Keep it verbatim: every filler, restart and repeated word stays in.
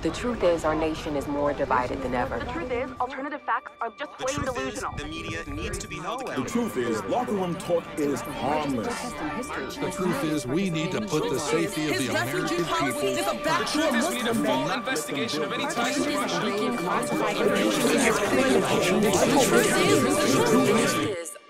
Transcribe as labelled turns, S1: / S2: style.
S1: The truth is, our nation is more divided than ever.
S2: The truth is, alternative facts are just
S3: The
S2: plain
S3: truth
S2: delusional.
S3: is, the media needs to be held
S4: The
S3: accountable.
S4: truth is, locker room talk is harmless.
S5: The truth is, we need to put the safety of the American people.
S6: is a backdoor
S7: We need a
S6: Muslim
S7: full
S6: ban.
S7: investigation of any ties to Russia.
S1: Leaking classified information. The truth is,